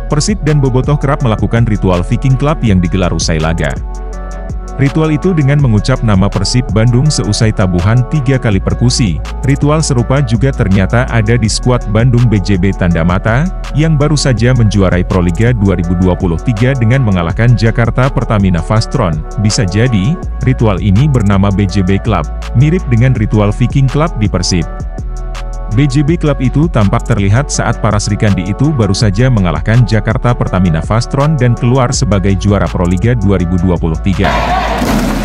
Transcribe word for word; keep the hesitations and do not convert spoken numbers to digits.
Persib dan Bobotoh kerap melakukan ritual Viking Club yang digelar usai laga. Ritual itu dengan mengucap nama Persib Bandung seusai tabuhan tiga kali perkusi. Ritual serupa juga ternyata ada di skuad Bandung B J B Tanda Mata, yang baru saja menjuarai Proliga dua ribu dua puluh tiga dengan mengalahkan Jakarta Pertamina Vastron. Bisa jadi, ritual ini bernama B J B Club, mirip dengan ritual Viking Club di Persib. B J B Club itu tampak terlihat saat para Srikandi itu baru saja mengalahkan Jakarta Pertamina Vastron dan keluar sebagai juara Proliga dua ribu dua puluh tiga.